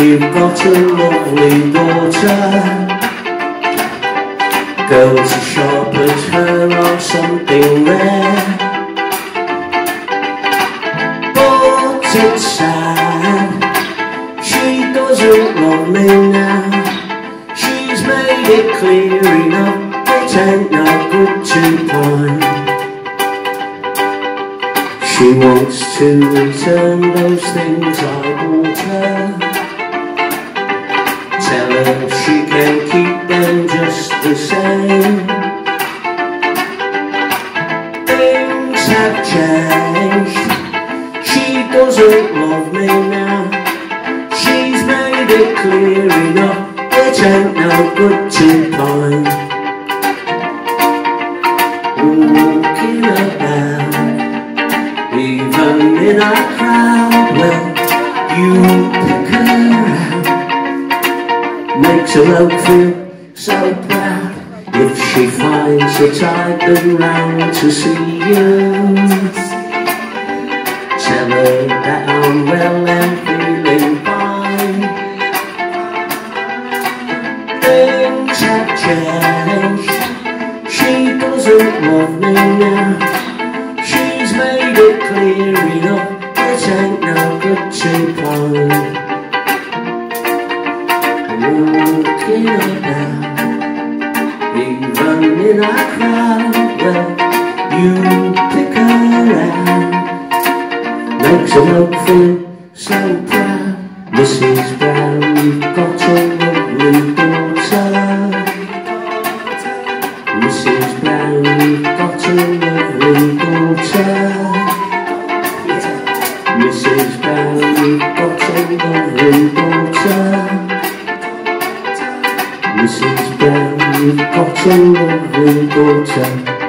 you've got a lovely daughter. Girls as sharp as her are something rare. But it's sad, she doesn't love me now. She's made it clear enough, it ain't no good to pine. She wants to return those things I bought her. Tell her she can keep them just the same. Things have changed, she doesn't love me now. She's made it clear enough, it ain't no good to pine. Walking about, even in a crowd, well, you pick her out. Makes her own feel so proud if she finds that I've been round to see you. Tell her that I'm well and feeling fine. Things have changed, she doesn't love me now. She's made it clear enough, it ain't no good to pine. Walking about, even in a crowd, well, you pick her out. Makes her look feel so proud. Mrs. Brown, you've got a lovely daughter. Mrs. Brown, you've got a lovely daughter. Mrs. Brown, you've got a lovely daughter. Mrs. Brown, you've got a lovely daughter.